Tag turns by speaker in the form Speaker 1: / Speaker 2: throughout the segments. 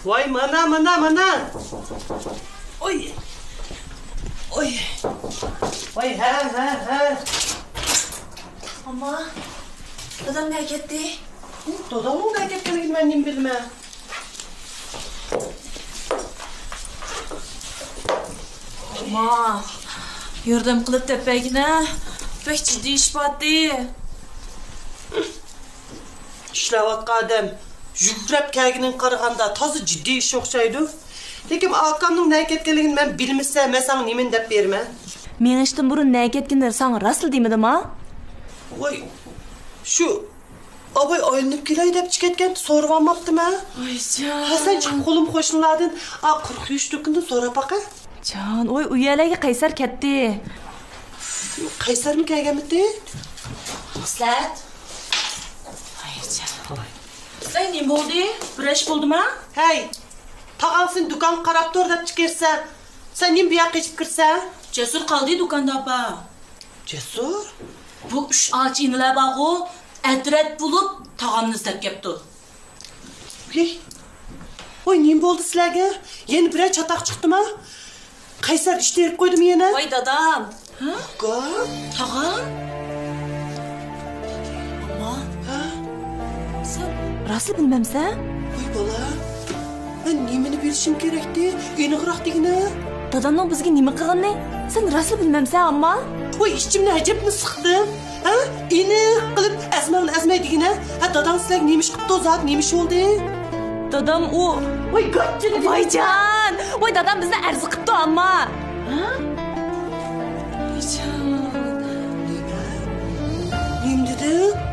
Speaker 1: Voy mana. Oy. Voy ha.
Speaker 2: Ama dadam ne ketdi?
Speaker 1: Dadamın ne ketdiligini men nim bilmem.
Speaker 2: Ama yordam qilib tepagina pek ciddi ish botdi.
Speaker 1: İşləvatqa adam yükrep kəlginin qarğanda tazı ciddi iş oxşaydı. Lekin akamның nə ketdiligini men bilmesem, men sana nemin dep berme.
Speaker 2: Men ishdan burun ne ketganlar sana rasl demidim ha?
Speaker 1: Voy. Şu abay aylanıp kelay dep chiqetgan so'rab olmaptimi?
Speaker 2: Oyjon.
Speaker 1: Ha sen chiqib qo'lim qo'shnilardan 43 kundan so'rab baqa.
Speaker 2: Jon, oy uyalaga Qaysar ketdi.
Speaker 1: Qaysarmi kelganmidi?
Speaker 2: Islat. Oyjon. Sen ne bo'ldi? Bir ish bo'ldimi?
Speaker 1: Hey. Tağansın dukan qarab tur deb chiqarsan, sen nim bu yoqqa chiqib kirsan?
Speaker 2: Cesur qoldi do'konda apa.
Speaker 1: Cesur?
Speaker 2: Bu 3 ağaç inilar bağu adret bulup tağamını izlep kepti.
Speaker 1: Oy nim bo'ldi sizlarga? Yeni bir çataq chiqdimi? Qaysar ish terib qo'ydimi yana?
Speaker 2: Voy dadam. Ha? Tağam? Ama
Speaker 1: Ha?
Speaker 2: sen rasl bilmemsen?
Speaker 1: Oy bola. Ben nimini bilishim kerakdi? Eniqroq degina.
Speaker 2: Dadamning bizga nima qilganini sen rasl bilmemsen amma?
Speaker 1: Oy ishchimni ajabmi siqdi? Ha? Eniq qilib azmay degina. Ha dadam sizlarga nemish qilibdi, zot nemish bo'ldi?
Speaker 2: Dadam o...
Speaker 1: Oy g'achchili.
Speaker 2: Voyjon! Voy dadam bizni arzi qilibdi amma. Ha? Voyjon.
Speaker 1: Nim dedi?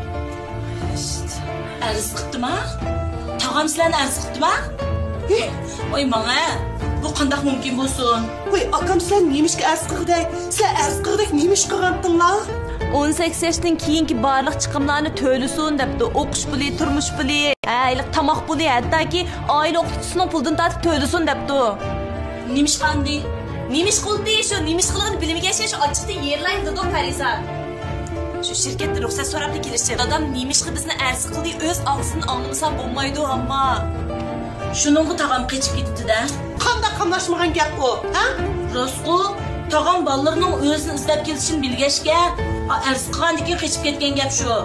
Speaker 2: Arzi qilibdimi? Tağam sizlarni arzi qilibdimi? Voy mana, bu qanday mumkin bo'lsin?
Speaker 1: Oy akam sen nemishga arz qildik? Sen arz qildik nemish qilgandinglar?
Speaker 2: 18 yaşdan keyinki barliq chiqimlarni to'lasin debdi. O'qish puli, turmush puli, ayliq tomoq puli, hattoki oila o'qituvchisining pulidan tortib to'lasin debdi. Nimish qandi? Nimish qildi shu, nimish qilgan bilimiga shu ochiqda yerlaydi dedi Farisa. Shu shirkatda ruxsat so'rabdi kelishdi. Dadam nimishga bizni arz qildi, o'z og'zini anglamasam bo'lmaydi amma. Shuningga tag'am qechib ketdi-da.
Speaker 1: Qanday qamlashmagan gap o, ha?
Speaker 2: Rosqu tag'am ballarning o'zini izlab kelishini bilgachga, arz qilgandan keyin qechib ketgan gap shu.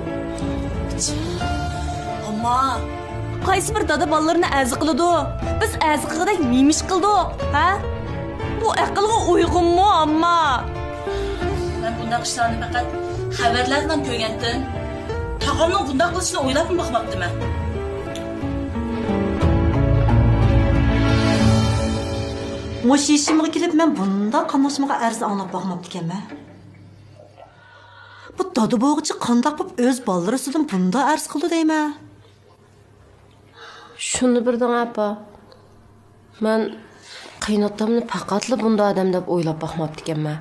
Speaker 2: Amma qaysi bir dada ballarni arz qiladi? Biz arz qilgandek nimish qildik, ha? Bu aqlga uyg'unmi amma? Men bunday ishlarni faqat xabarlardan ko'rgandim. Tag'amning bunday qilishini o'ylab boqmabdiman.
Speaker 3: Muş işimge kelip men bunda qamashmaga arz anglab boqmapti ekanman. Bu dada bo'g'ichi qandaq bo'lib o'z ballari ustidan bunda arz qildi deyman.
Speaker 4: Shuni birdan apa. Men qaynotamni faqatli bunda odam deb o'ylab boqmapti ekanman.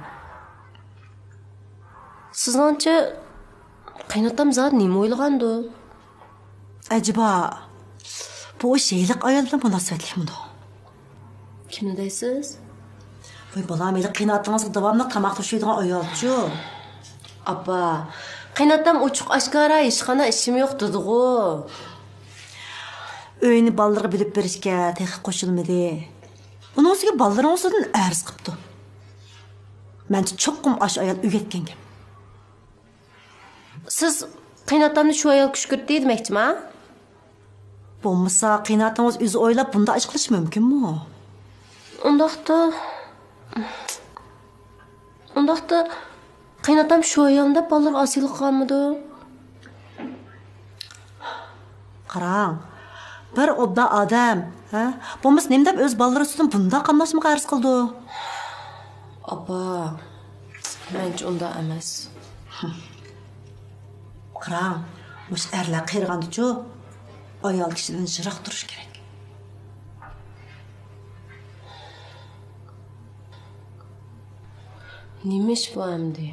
Speaker 4: Sizlarcha qaynotam zot nima o'ylagandi?
Speaker 3: Acaba bu şeylik ayoldan munosabatlikmi?
Speaker 4: Kimni deysiz?
Speaker 3: Voy bolam, meni qiynatingizga davomli tamoq to'shaydigan ayolchi.
Speaker 4: Apa, qaynotam ochiq oshkora ishxona ishim yo'q dedi-ku.
Speaker 3: Uyni ballarga bilib berishga texnik qo'shilmadi. Buning ustiga ballarning ustidan arz qilibdi. Mencha cho'qqim osh ayol uyatgan gap.
Speaker 4: Siz qaynotamni shu ayol kushkirtdi demoqchimi?
Speaker 3: Bo'lmasa qiynatingiz o'zi o'ylab bunda ish qilish mumkinmi?
Speaker 4: Undaqda qaynotam shu ayolda ballar asili qolmadi.
Speaker 3: Qarang, bir obda odam, ha? Bo'lmasa nima deb o'z ballari ustidan bunda qamlashmaga arz qildi?
Speaker 4: Apa, mencha unda emas.
Speaker 3: Qarang, mush erlar qirg'andichu, ayol kishidan yiroq turish kerak.
Speaker 4: Nimish bu endi?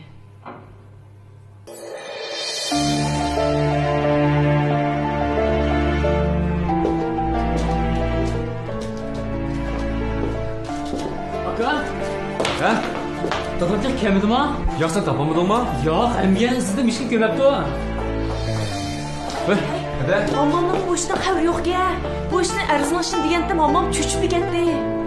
Speaker 5: Aka? Ha? Dadamcak kelmedimi ha?
Speaker 6: Ya sen tapamadın mı?
Speaker 5: Yo'q, emgan izladim, ishga kelmabdi u. Hadi.
Speaker 2: Mamamның bu ishdan xabari yo'q-ya. Bu ishni arzonlashni deganda mamam cho'chib ketdi.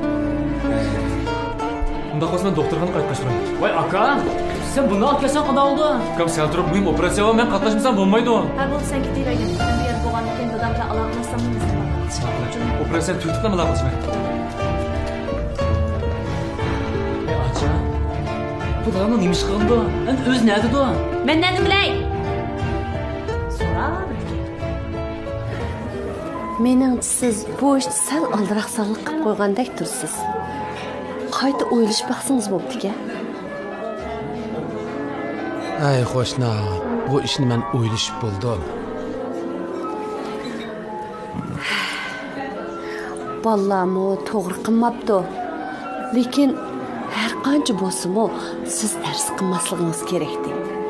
Speaker 5: Bunda qo'sman doktorxona qaytib qashqaram. Voy aka, sen buni olib kelsan qanday oldi? Akam sen turib muhim operatsiya va men qatnashmasam bo'lmaydi.
Speaker 2: Ha bo'lsa sen ketavergin. Men bu yer bo'lgan ekan dadam bilan aloqalashsam nima?
Speaker 5: Operatsiya tutib nima qilamiz? Acha. Bu dadamning nima ish qildi? Endi o'zi nima dedi?
Speaker 2: Mendan nima bilay?
Speaker 4: Meningcha siz bu ishni sal aldiraqsonlik qilib qo'ygandek tursiz. Qayta o'ylashib baqsangiz bo'pti-ku.
Speaker 6: Ay qo'shna, bu ishni men o'ylashib bo'ldim.
Speaker 4: Vallahi to'g'ri qilmabdi. Lekin har qancha bo'lsa-mu siz tars qilmasligingiz kerakdi.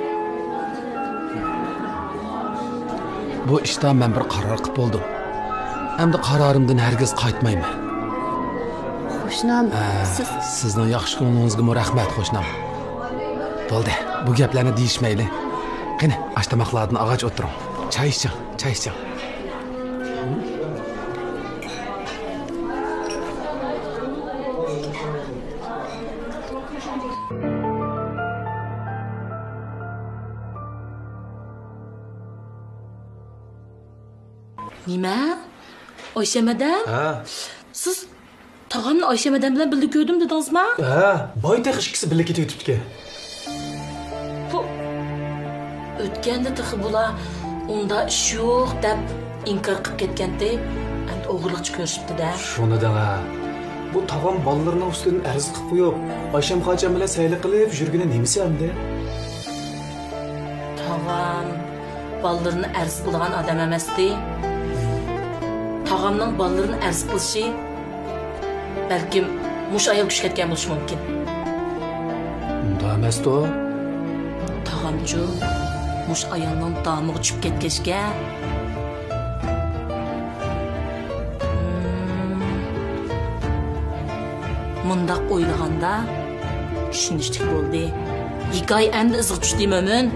Speaker 6: Bu ishdan men bir qaror qilib bo'ldim. Endi qarorimdan hargiz qaytmayman.
Speaker 4: Qo'shnam,
Speaker 6: Sizning yaxshi ko'nglingizga rahmat qo'shnam. Bo'ldi, bu gaplarni deyishmayli. Qani, ashtamoqlardan ag'ach o'tiring. Choy iching, choy iching.
Speaker 2: Nima? Oysha madam?
Speaker 7: Ha.
Speaker 2: Siz tog'amni Oysha madam bilan birga ko'rdim dedingizmi?
Speaker 7: Ha, boytaq ikkisi birga ketib o'tibdi.
Speaker 2: Bu o'tganda tig'i bular unda ish yo'q deb inkor qilib ketganda, endi o'g'irlik ko'rishibdi-da.
Speaker 7: Shuni dala. Bu tog'am bolalarning ustidan arz qilib qo'yib, Oysam xocham bilan sayli qilib yurgani nimasi endi?
Speaker 2: Tog'am bolalarni arz qilgan odam emasdi. Tog'amning bolalarni arz qilishi balkim mush ayol kuch ketgan bo'lishi mumkin.
Speaker 7: Unda emasdi.
Speaker 2: Tog'amchu mush ayolning damog'i tushib ketgachga mundaq o'ylaganda tushunishlik bo'ldi. Hikoya endi izg'i tushdi mo'min.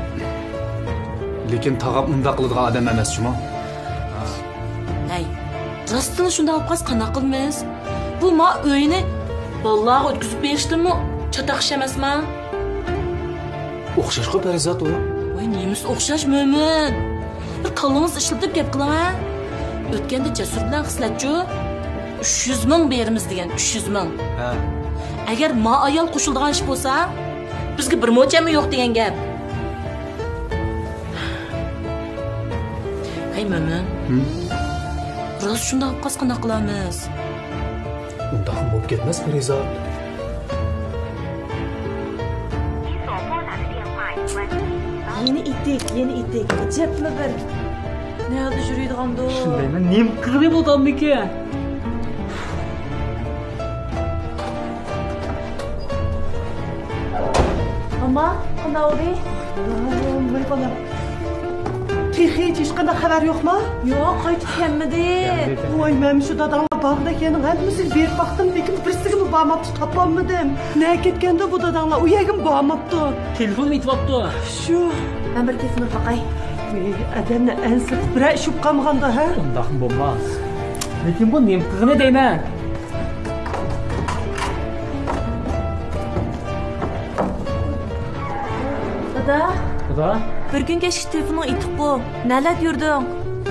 Speaker 7: Lekin tog'am unda qiladigan odam emas-chimi?
Speaker 2: Hey, rostdan shunday olib qolsa qanaqa qilamiz? Bu ma o'yini bolalarga o'tkazib berishdimi? Chatoq ish emasmi?
Speaker 7: O'xshashqa parizat u.
Speaker 2: Voy, nemiz o'xshash mo'min. Bir qo'lingiz ishlatib gap qilaman. O'tganda Jasur bilan xislatchu 300 ming beramiz degan, 300 ming.
Speaker 7: Ha.
Speaker 2: Agar ma ayol qo'shiladigan ish bo'lsa, bizga bir mo'chami yo'q degan gap. Hey mo'min. Rost shunday olib qolsa qanaqa qilamiz?
Speaker 7: Unda ham bo'lib ketmas parizat.
Speaker 3: Yeni itik. Cepmi bir.
Speaker 2: Nerede yuruydigandu?
Speaker 5: Shundaymi? Nim qilib bo'lgandiki?
Speaker 3: Ama, qanday oldi? Voy bolam. Hiç qanday xabar yo'qmi?
Speaker 2: Yo'q, qaytib kelmadi.
Speaker 3: Voy, men shu dadamga bag'da ekanini hammasiga berib baqdim, lekin birisiga bormabdi, topolmadim. Ne ketganda bu dadanglar u yerga bormabdi.
Speaker 5: Telefonim aytibdi.
Speaker 3: Shu, men bir telefon baqay. Adamni ansib bir ish qolmaganda, ha?
Speaker 5: Undaq bo'lmas. Lekin bu nim qilgani deyman.
Speaker 2: Dada, bir gün kechki telefonun itiq bu. Neler yurdun?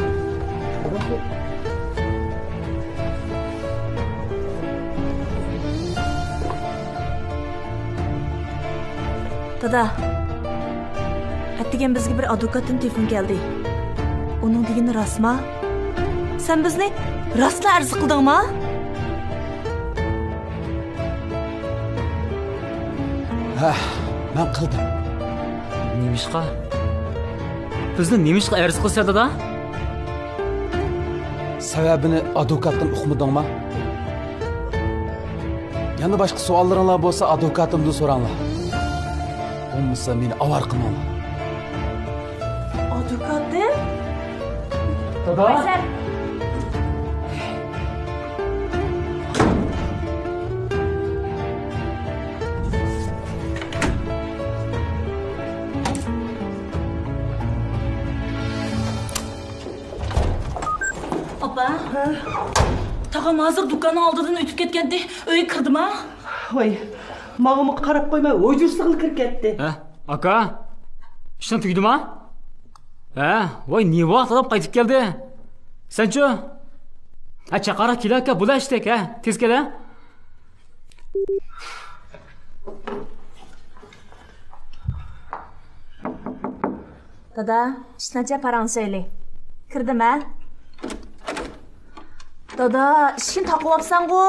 Speaker 2: Dada, attigen bizga bir advokatdan telefon geldi. Onun degeni rostmi? Sen bizni rostla arz qildingmi?
Speaker 6: Ha, men qildim.
Speaker 5: Nimishqa? Bizni nimishqa arz qilsa dada?
Speaker 6: Sababini advokatdan uqmadingmi? Yana boshqa savollaringlar bo'lsa advokatimdan so'ranglar. Bo'lmasa meni avar qilmanglar.
Speaker 2: Advokatdan?
Speaker 5: Dada?
Speaker 2: Tağam hazır dükkanın aldığını ötüp ketkendi. Öyle kırdım ha?
Speaker 1: Vay, mağımı qarab qo'ymay, o'jursig'ini kirib ketdi.
Speaker 5: Aka, işten tüydüm ha? Vay ne vaqt adam qaytib keldi? Sen-chu? Chaqara kel aka, bula ishtek ha. Tez kel ha.
Speaker 2: Dada, işincha paran söyle. Kirdim ha? Dada, işin taqıvapsan-ku.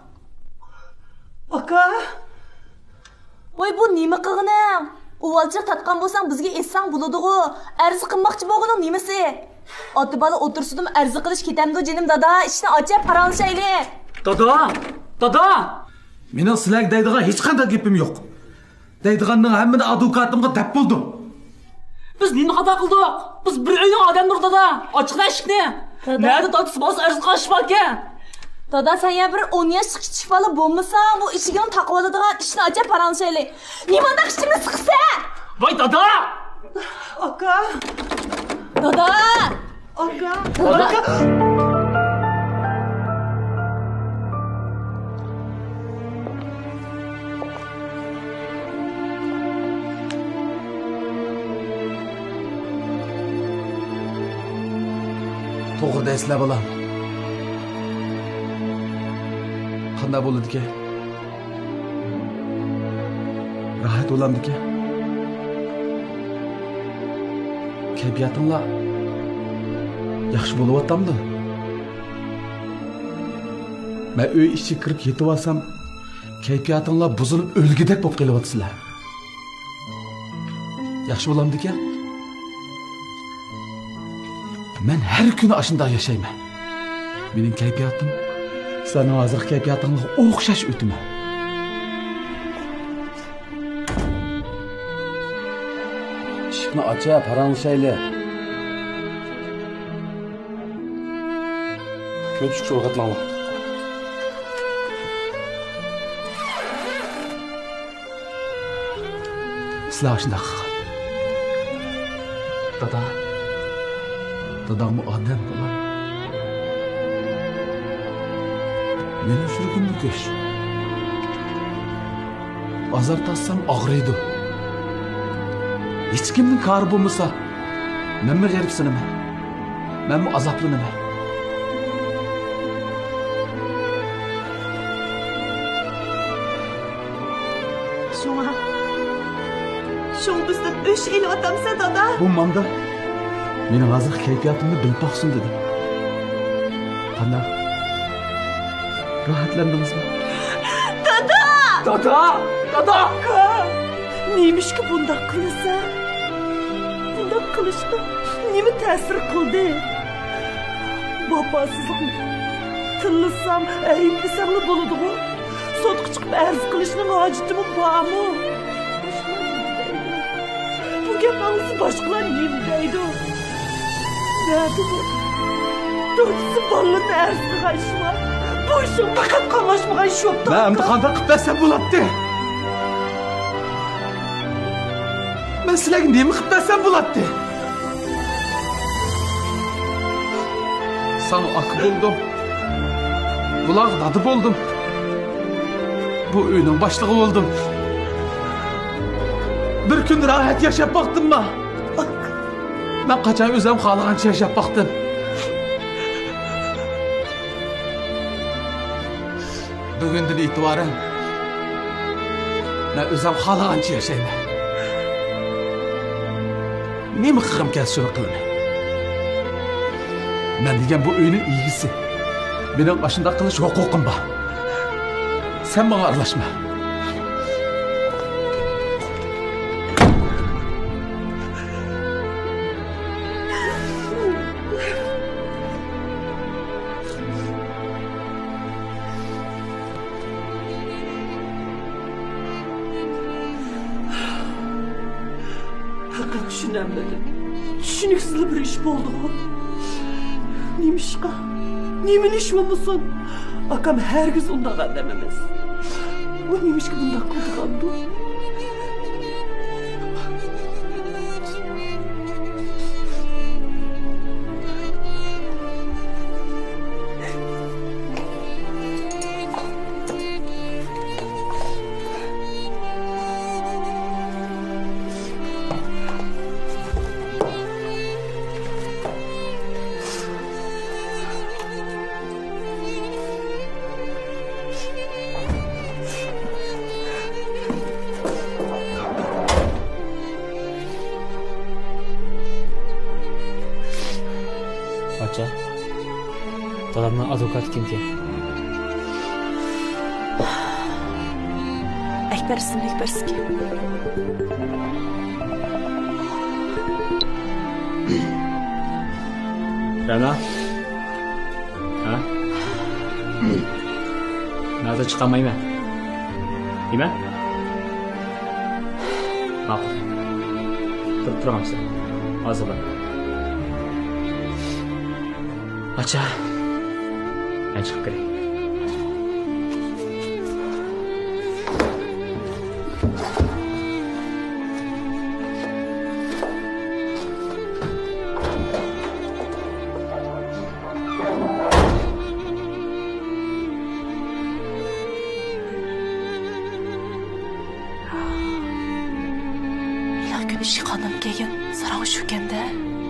Speaker 1: Aka,
Speaker 2: Voy bu nima qilg'ining? Uvalchiq tatqan bo'lsang bizga essang bo'ladi-ku. Arzi qilmoqchi bo'lganing nimasi? Oti bola o'tirsidim arzi qilish ketamdi jinim dada. Ishni ochib paranshayli.
Speaker 5: Dada!
Speaker 6: Mening sizlarga deydigan hech qanday gapim yo'q. Deydiganning hammani advokatimga dab bo'ldim.
Speaker 5: Biz nima xato qildik? Biz bir uyning odamlar dada. Ochiqla eshikni. Nerede tatlısı bas arz qaşib ekan?
Speaker 2: Dada sen ya bir 10 yaş chiqishvali bo'lmasa, bu ishigini taqib oladigan ishni ochib paranshayli. Nimanda ishimni siqsa?
Speaker 5: Voy dada!
Speaker 1: aka,
Speaker 2: Dada!
Speaker 1: aka,
Speaker 2: Dada!
Speaker 6: To'g'ri deysizlar bolam. Qanday bo'ladi-ki? Rahat bo'lamdi-ki? Kayfiyatinglar yaxshi bo'layotganmi? Men uy ichiga kirib yetib olsam, kayfiyatinglar buzilib o'lgidek bo'lib qelyapsizlar. Yaxshi bo'lamdi-ki? Men her kuni ashunda yashayman. Mening kayfiyatim sening hozir kayfiyatingga o'xshash o'timi. Ishni ocha, paranglashayli. Ko'chikchi o'rgatmanglar. Sizlar shunday qilgan. Dada. Dadamı adam bulan. Benim sürgünlü göz. Azar tassam ağrıydı. Hiç kimnin karı bulmasa, ben mi garipsinim? Ben mi azaplınım?
Speaker 1: Şoň bizden öş elip atamsa dada.
Speaker 6: Bu manda mening hozir kayfiyatimni bilib boqsin dedi. Qanday? Rahatlandingizmi?
Speaker 5: Dada!
Speaker 1: Neymiş ki bundak kılırsa? Bundak kılışma nemi tesir kıldı? Babasızlık mı? Tınlısam, eğimlisamlı buludu mu? Sotku çıkıp erz kılışının acıtı mı bağ mı? Bu gep ağzı başkalar nemdeydi? Nerede bu? Dörtüsü ballının erz kılışma. Bu işin fakat kalmaşmağa iş yoktu.
Speaker 6: Ben imtihanda kıplasam bulattı. Ben sizlerge nemi kıplasam bulattı. Sana akı buldum. Bulak dadı buldum. Bu uyunun başlığı oldum. Bir gün rahat yaşap baktım mı? Ben kaçan özüm xalagancha yaşap baktım. Bugünden itibaren ben özüm xalagancha yaşayman. Nemi qilgim kelsa shuni qilaman. Men degan bu uyning egisi. Mening ashunda qilish huquqim bor. Sen bana aralashma.
Speaker 1: Fakat düşünemedim. Düşünüksüz bir iş oldu o. Neymiş ka? Nemin iş olmasın? Akam her gün ondan dememez. Bu neymiş ki bundan kıldıkandı?
Speaker 5: Acha. Dadamning advokati kimki?
Speaker 2: Akbar ismli Akbarski.
Speaker 5: Rana? Ha? Nazar chiqamayman. Nima? Ma'qul. Turib turamiz. Hozir bo'l. Acha. Men chiqib kiray.
Speaker 2: Güneşi kanım keyin sarang shu kanda.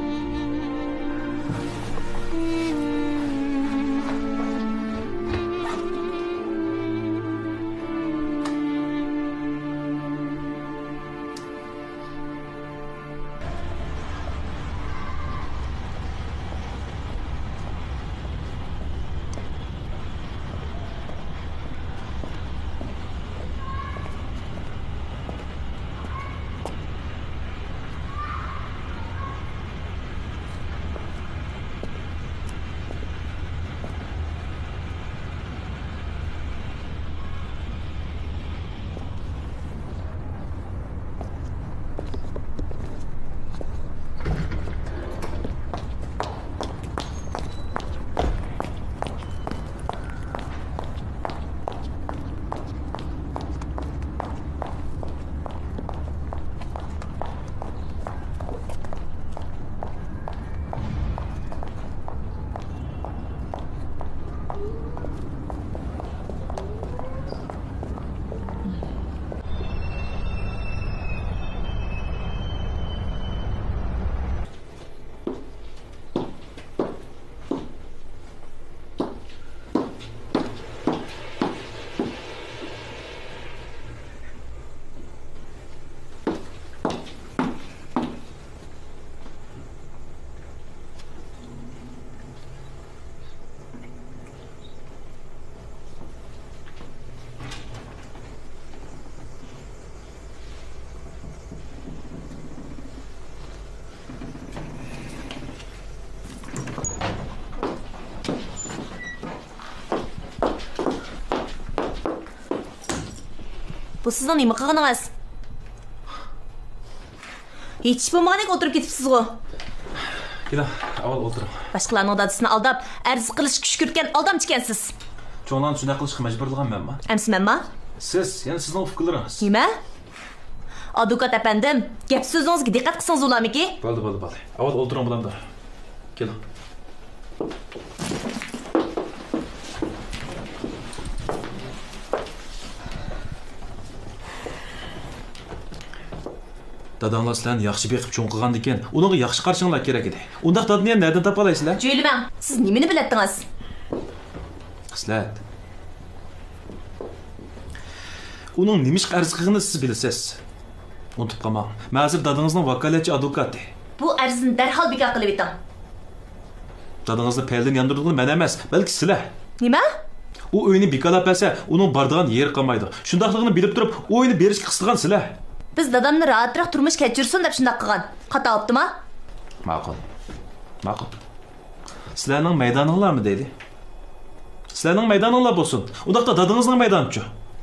Speaker 2: Bu sizning nima qilganingiz? Hech bo'lmagandek o'tirib ketibsiz-ku.
Speaker 7: Kela, avval o'tiring.
Speaker 2: Boshqalarning dadasini aldab, arz qilish kuch ko'rgan aldamchi ekansiz.
Speaker 7: Cho'nglarni shunday qilishga majburlaganmanmi?
Speaker 2: Amsi menmi?
Speaker 7: Siz, ya'ni sizning fikrlaringiz.
Speaker 2: Nima? Advokat apandim, gap so'zingizga diqqat qilsangiz bo'larmiki?
Speaker 7: Bo'ldi. Avval o'tiring bilamda. Keling. Dadanglar sizlarni yaxshi beqib cho'ng qilgan ekan, uningga yaxshi qarshinglar kerak edi. Undaq dadni ham nerdan topa olasizlar?
Speaker 2: Jo'ylimang, siz nimani biladingiz?
Speaker 7: Xislat. Uning nima ish arzligini siz bilasiz. Unutib qolmang. Ma'zur dadangizning vakolatchi advokati.
Speaker 2: Bu arzni darhol bekor qilib eting.
Speaker 7: Dadangizni peldan yondirdig'ini men emas, balki sizlar.
Speaker 2: Nima?
Speaker 7: U o'yini bekalab bersa, uning bordigan yeri qolmaydi. Shundaqligini bilib turib, o'yini berishga qistigan sizlar.
Speaker 2: Biz dadamni rahatroq turmush kechirsin deb shunday qilgan. Xato optimi?
Speaker 7: Ma'qul. Sizlarning maydoninglarmi deydi? Sizlarning maydoninglar bo'lsin. Undaqda dadangizning maydonichi.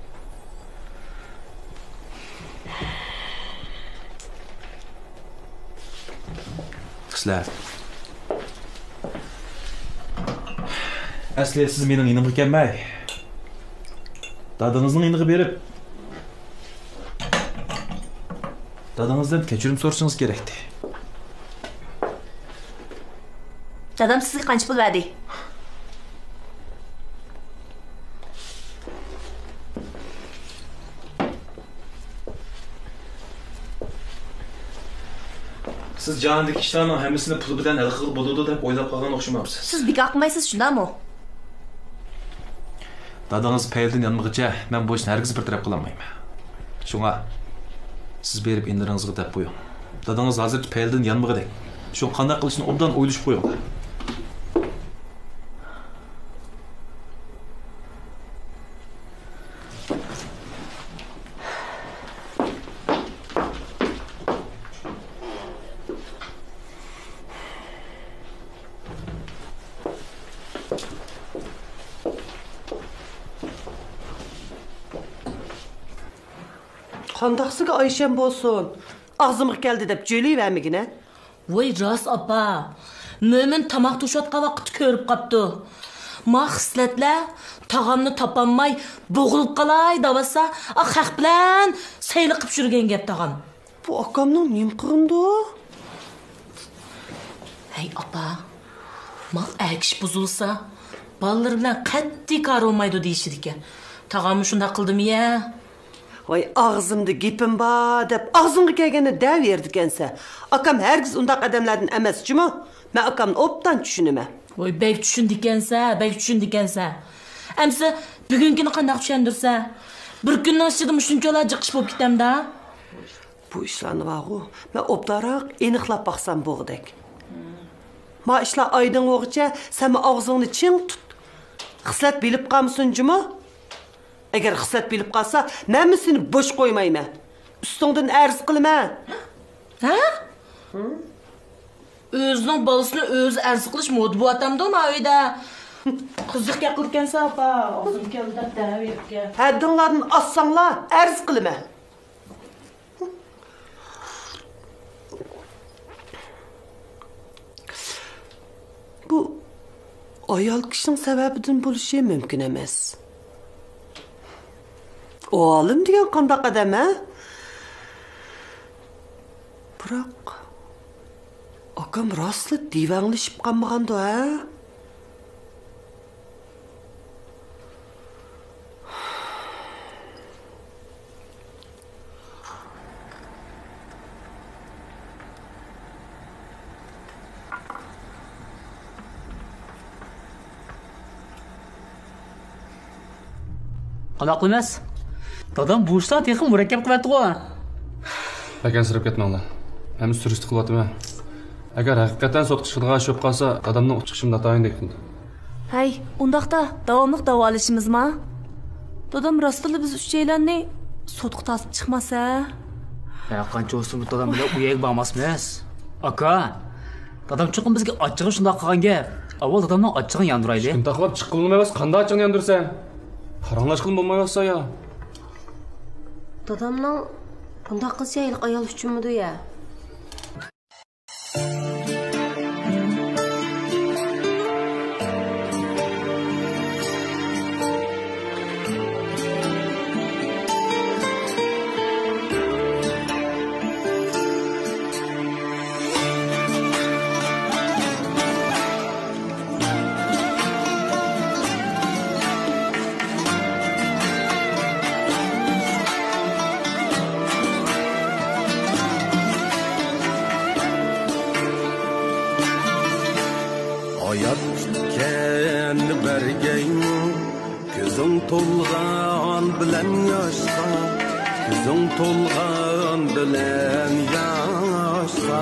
Speaker 7: Sizlar. Asli siz mening inimga kelmay. Dadangizning iniga berib dadangizdan kechirim so'rashingiz kerakdi.
Speaker 2: Dadam sizga qancha pul berdi?
Speaker 7: Siz jonidagi ishlarning hammasini pul bilan hal qilib bo'ladi deb o'ylab qolgan o'xshamabsiz.
Speaker 2: Siz bekor qilmaysiz, shundami?
Speaker 7: Dadangiz payildan yanmag'icha men bu ishni hargiz bir taraf qila olmayman. Shunga siz berib indiringizga deb qo'ying. Dadangiz hozir payildan yanmag'idek. Shu qanday qilishni obdan o'ylashib qo'ying.
Speaker 1: Qandaqsıga Ayşem bolsun. Ağzımıq gəldi deb jöleyvermigine.
Speaker 2: Voy ras apa. Mömin tamaq to'shatqa vaqt ko'rib qapti. Ma xislatlar tag'amni topolmay bo'g'ilib qalay davasa, haq bilan sayli qilib yurgan gap tag'am.
Speaker 1: Bu akamning nim qilindi?
Speaker 2: Hey apa. Mal erkish buzulsa, ballar bilan qattiq kar olmaydi deyishdi ekan. Tag'am shunda qildimi ya?
Speaker 1: Vay ağzımda gepim ba deb ağzımga kelganda dev yerdikense. Akam hergiz undaq adamlardan emas, mu? Men akamni obdan tushunima.
Speaker 2: Voy bek tushundikansa. Amsa bugünkini qandaq tushundirsa, bir kunning ichida shunchalar jiqish bo'lib ketamda.
Speaker 1: Bu ishlarni vaqo, men obdaroq aniqlab baqsam bo'g'dak. Ma ishlar aydın o'g'icha, sen og'zingni ching tut. Xislat bilib qamsın-mu? Eğer xislat bilib qalsa, men seni boş qo'ymayman. Ustingdan arz qilma.
Speaker 2: Ha? O'zining bolasini o'zi arz qilish modi bu atamda ma uyda. Qiziq qilgansa apa, o'zim keldi daverga.
Speaker 1: Haddinglarni assanglar, arz qilma. Bu ayol kishining sababidan bo'lishi mumkin emas. Oğlum degan qandaq adam ha? Biroq akam rostla divanglashib qolmagandi ha?
Speaker 5: Qandoq emas? Dadam bu ishdan texim murakkab qilyapti-ku.
Speaker 6: Akansirib ketmanglar. Men surishti qilyapman. Agar haqiqatan sotqish qilgan ish bo'lib qolsa, dadamning chiqishimda tayindek qildi.
Speaker 2: Hay, undaqda davomli davolashimizmi? Dadam rostla biz uchaylarni sotqa tasib chiqmasa?
Speaker 5: Ya qancha o'sib dadam bilan uyaga bormasmiz. Aka, dadam chiqim bizga ochig'i shundoq qilgan gap. Avval dadamning ochig'ini yondiraylik.
Speaker 6: Kim taqlab chiqqilmi emas, qanday ochig'ini yondirsan? Paranglashqin bo'lmayotsa ya.
Speaker 4: Dadamning bunday qilsa ayliq ayol uchunmidi ya?
Speaker 8: To'lg'an bilan yoshqa, ko'zing to'lg'an bilan yoshqa.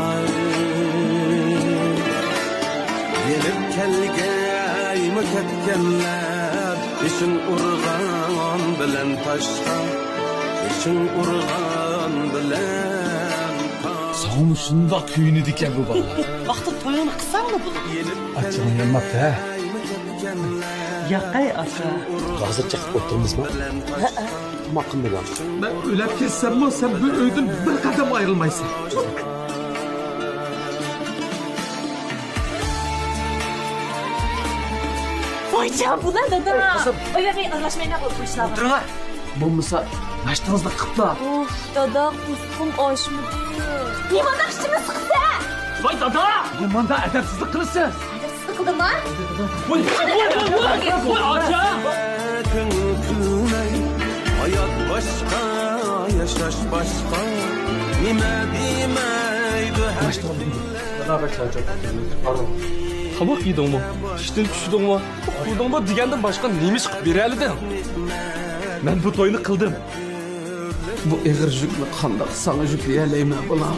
Speaker 8: Gelib kelgaymi ketganlar, ishing urg'an bilan toshqa, ishing urg'an bilan toshqa.
Speaker 6: Sağım şundoq kuyunidi ekan bu bola.
Speaker 1: Vaqti to'yini qilsangmi bu?
Speaker 6: Achchig'im kelmoqda ha.
Speaker 1: Yaqay aka.
Speaker 6: Hozircha qilib o'tirmizmi? Nima qilmayman.
Speaker 7: Ben ölüp kessem sen bu öydün bir kadem ayrılmaysan.
Speaker 2: Voy can bu ne dada? Oya bey aralashmayna bu ishlar.
Speaker 7: O'tiringlar. Bo'lmasa, nashtingizni qiliblar.
Speaker 2: Of dada, ustim oshmidi. Nimada ishimiz chiqsa?
Speaker 5: Voy dada!
Speaker 7: Yomanda adabsizlik qilasiz.
Speaker 2: Sıkıldımı?
Speaker 5: Voy acha!
Speaker 8: Hayat başka, yaşaş başka. Nime demeydi her
Speaker 6: Qamoq yedingmi? Ishdan tushdingmi? Qildingmi degandan boshqa nima ish qilib beraliding? Men bu to'yni qildim.
Speaker 7: Bu eg'ir yukni qandoq sana yuklayalayman bolam?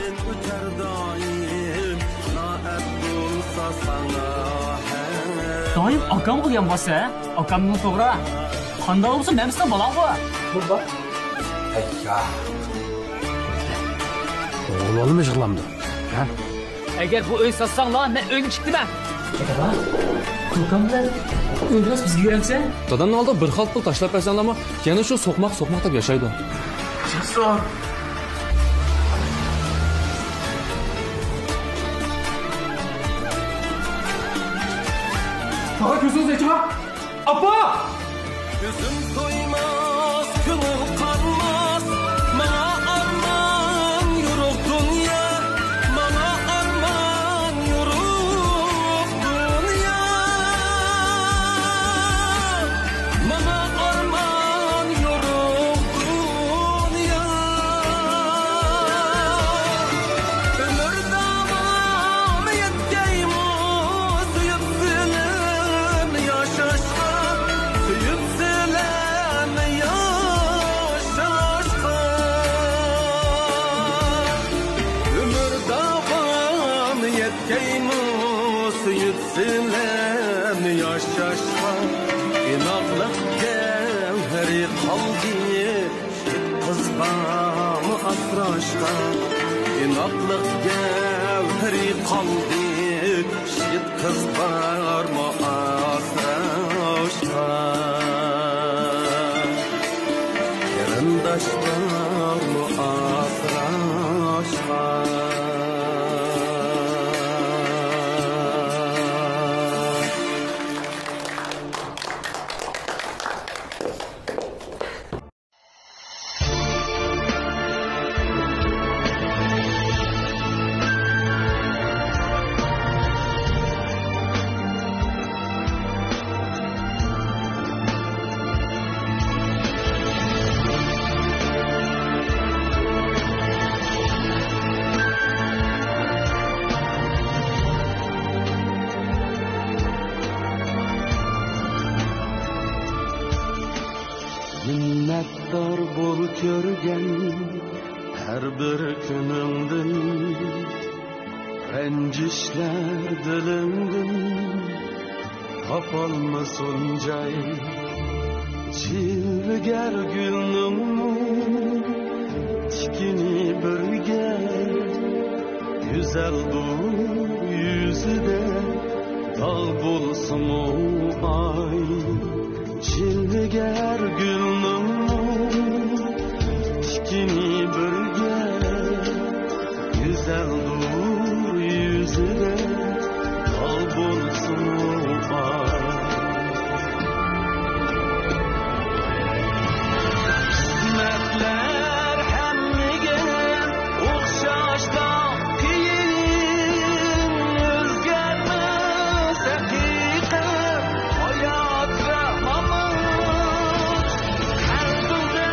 Speaker 5: Doim akam qilgan bo'lsa, akamning to'g'ri. Qanday bo'lsa, men sizdan bolam-ku.
Speaker 7: Burada. Ayya. Oğlanım yığılamdı.
Speaker 5: Eğer bu öy satsan lan, ben öyle çıktım ben. Baba, kulkamda öldürüz bizga yuramsan?
Speaker 6: Dadanın aldı bir xalt pul tashlab bersanlarmi? Yana shu so'qmoq deb yashaydi.
Speaker 5: Jasur.
Speaker 6: Tog'a ko'zingizni oching. Appa!
Speaker 8: Gözüm doymaz, gönül kanmaz. Bana arman yoruk dünya. Bana arman yoruk dünya. Bana arman yoruk dünya. Ömür davam yetkeyimiz yükselen yaşaşka. Yükselen yaşaşka. Ömür davam yetkeyimiz yükselen yaşaşka. İnaklık gevheri kaldı kızbamı asraşka. İnaklık gevheri kaldı şit kızbarmı asraşka. Yarındaşlarmı asraşka. Minnettar bol körgen her bir günündün. Rencişler dilimdin kapalmasın cay. Cilger gülnüm tikini birge. Güzel bu yüzüde dal bulsun o ay. Cilger gülnüm tikini birge. Güzel dur yüzüne dal bulsun o ay. Kısmetler hemmige okşaşta kiyin. Özgermez hakikat hayat ve mamut. Kalbimde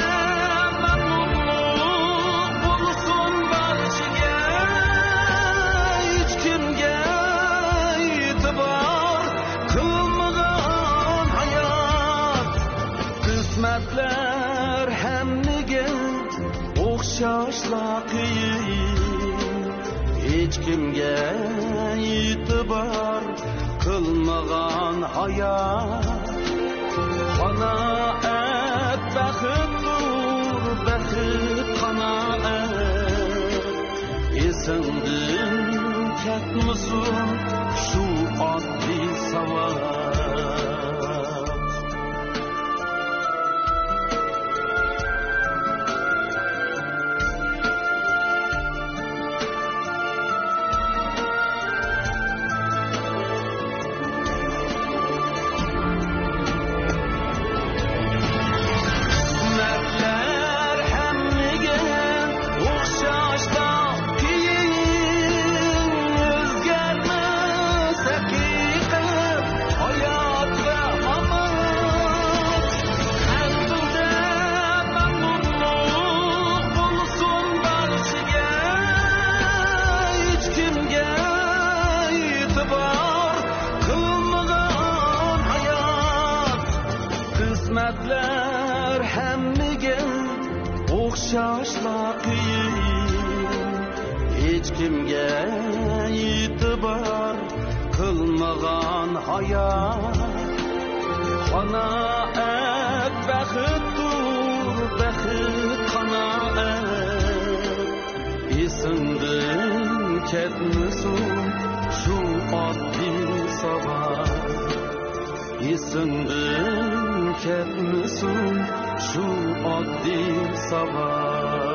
Speaker 8: memnunluk bulsun barşıge. Hiç kimge itibar kılmadan hayat. Kısmetler hemmige okşaşla qiyin. Hiç kimge itibar kılmagan hayat. Qanaat baxtdur, baxit qanaat. Esingdin ketmisin shu oddiy savol. Kısmetler hemmige okşaşta kiyin. Özgermez hakikat hayat ve mamut. Kalbimde memnunluk bulsun barşıge. Hiç kimge itibar kılmagan hayat. Kısmetler hemmige okşaşla qiyin. Hiç kimge itibar kılmagan hayat. Qanaat baxtdur, baxit qanaat. Esingdin ket ketmesin şu oddiy sabah. Esingdan ketmesin şu oddiy sabah.